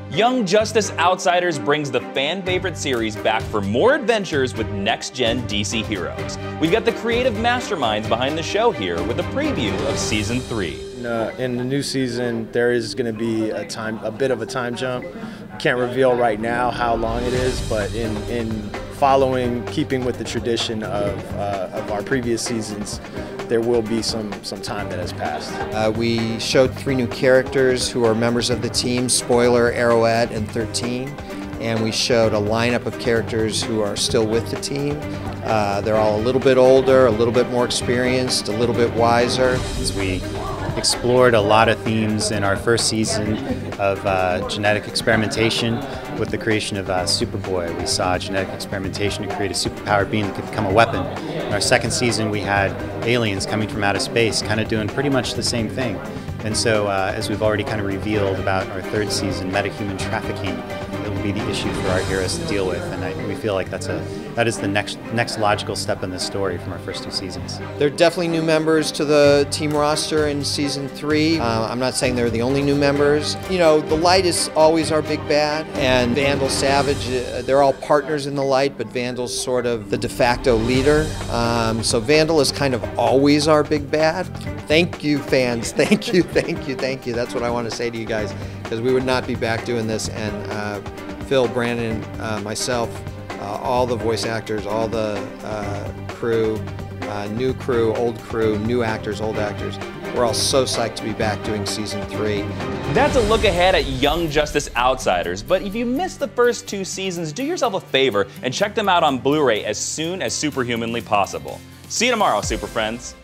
Young Justice Outsiders brings the fan-favorite series back for more adventures with next-gen DC heroes. We've got the creative masterminds behind the show here with a preview of Season 3. In the new season, there is going to be a bit of a time jump. Can't reveal right now how long it is, but in keeping with the tradition of our previous seasons, there will be some time that has passed. We showed 3 new characters who are members of the team, Spoiler, Arrowhead, and 13. And we showed a lineup of characters who are still with the team. They're all a little bit older, a little bit more experienced, a little bit wiser. As we explored a lot of themes in our first season of genetic experimentation with the creation of Superboy. We saw genetic experimentation to create a superpowered being that could become a weapon. In our second season, we had aliens coming from outer space, kind of doing pretty much the same thing. And so, as we've already kind of revealed about our third season, metahuman trafficking, it will be the issue for our heroes to deal with, and we feel like that is the next logical step in this story from our first 2 seasons. There are definitely new members to the team roster in Season 3. I'm not saying they're the only new members. You know, the Light is always our big bad, and Vandal Savage, they're all partners in the Light, but Vandal's sort of the de facto leader. So Vandal is kind of always our big bad. Thank you, fans. Thank you, thank you, thank you. That's what I want to say to you guys, because we would not be back doing this. And Phil, Brandon, myself, all the voice actors, all the crew, new crew, old crew, new actors, old actors. We're all so psyched to be back doing Season 3. That's a look ahead at Young Justice Outsiders, but if you missed the first 2 seasons, do yourself a favor and check them out on Blu-ray as soon as superhumanly possible. See you tomorrow, Super Friends.